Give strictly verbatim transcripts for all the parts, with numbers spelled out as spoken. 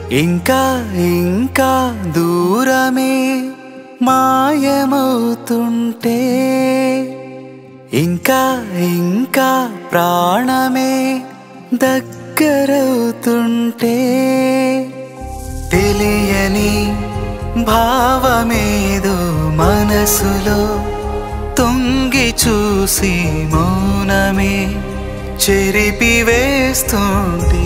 ఇంకా ఇంకా దూరమే మాయమవుతుంటే ఇంకా ఇంకా ప్రాణమే దగ్గరవుతుంటే తెలియని భావమేదో మనసులో తొంగి చూసి మౌనమే చెరిపివేస్తుంటే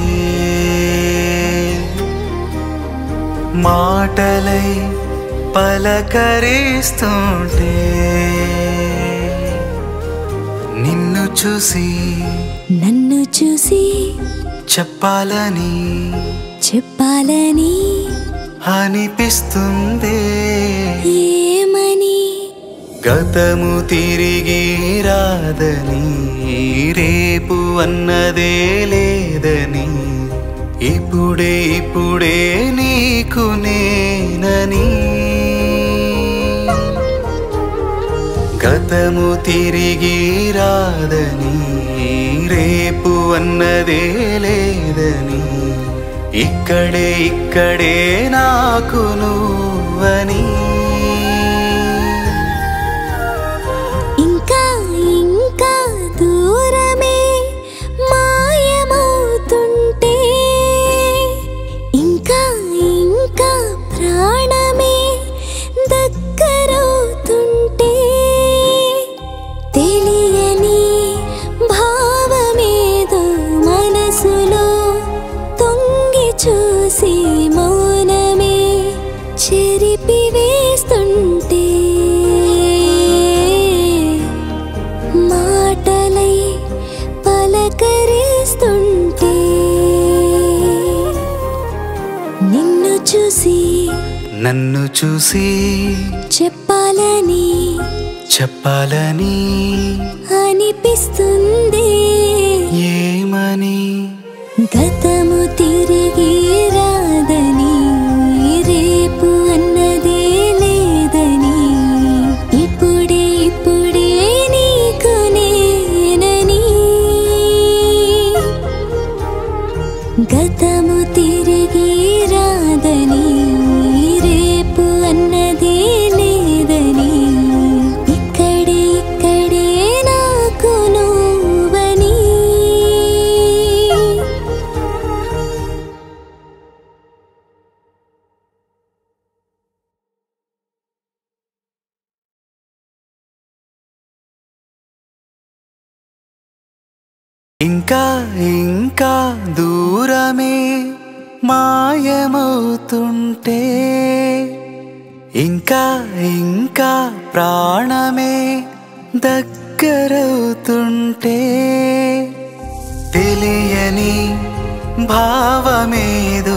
మాటలై పలకరిస్తుంటే నిన్ను చూసి నన్ను చూసి చెప్పాలని చెప్పాలని అనిపిస్తుంది ఏమని గతము తిరిగి రాదని రేపు అన్నదే లేదని ఇప్పుడే ఇప్పుడే నీకు నేనని గతము తిరిగి రాదని రేపు అన్నదే లేదని ఇక్కడే ఇక్కడే నాకు నువ్వని ఇంకా ఇంకా దూరమే మాయమవుతుంటే ఇంకా ఇంకా ప్రాణమే దగ్గరవుతుంటే తెలియని భావమేదో మనసులో తొంగి చూసి మౌనమే చెరిపివేస్తుంటే మాటలై పలకరిస్తుంటే నిన్ను చూసి నన్ను చూసి చెప్పాలని చెప్పాలని అనిపిస్తుంది ఏమని గతము తిరిగి రాదని రేపు అన్నదే లేదని ఇప్పుడే ఇప్పుడే నీకు నేనని గతము తిరిగి రాదని రేపు అన్నదే లేదని ఇక్కడే ఇక్కడే నాకు నువ్వని ఇంకా ఇంకా దూరమే మాయమవుతుంటే ఇంకా ఇంకా ప్రాణమే దగ్గరవుతుంటే తెలియని భావమేదో